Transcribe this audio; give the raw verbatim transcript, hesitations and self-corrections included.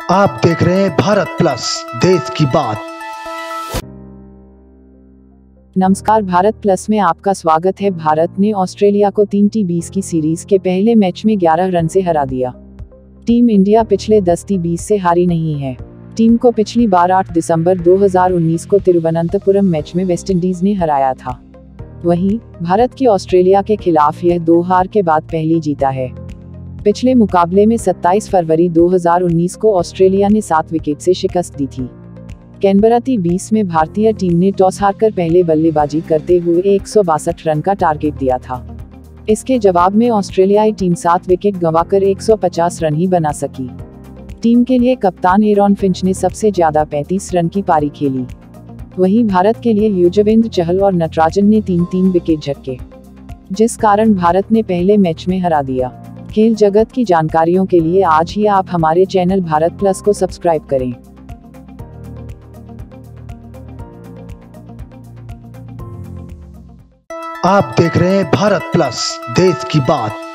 आप देख रहे हैं भारत प्लस, देश की बात। नमस्कार, भारत प्लस में आपका स्वागत है। भारत ने ऑस्ट्रेलिया को तीन टी बीस की सीरीज के पहले मैच में ग्यारह रन से हरा दिया। टीम इंडिया पिछले दस टी बीस से हारी नहीं है। टीम को पिछली बार आठ दिसंबर दो हज़ार उन्नीस को तिरुवनंतपुरम मैच में वेस्टइंडीज ने हराया था। वहीं भारत की ऑस्ट्रेलिया के खिलाफ यह दो हार के बाद पहली जीता है। पिछले मुकाबले में सत्ताईस फरवरी दो हज़ार उन्नीस को ऑस्ट्रेलिया ने सात विकेट से शिकस्त दी थी। कैनबरा टी बीस में भारतीय टीम ने टॉस हारकर पहले बल्लेबाजी करते हुए एक सौ बासठ रन का टारगेट दिया था। इसके जवाब में ऑस्ट्रेलियाई टीम सात विकेट गंवाकर एक सौ पचास रन ही बना सकी। टीम के लिए कप्तान एरॉन फिंच ने सबसे ज्यादा पैंतीस रन की पारी खेली। वहीं भारत के लिए युजवेंद्र चहल और नटराजन ने तीन तीन विकेट झटके, जिस कारण भारत ने पहले मैच में हरा दिया। खेल जगत की जानकारियों के लिए आज ही आप हमारे चैनल भारत प्लस को सब्सक्राइब करें। आप देख रहे हैं भारत प्लस, देश की बात।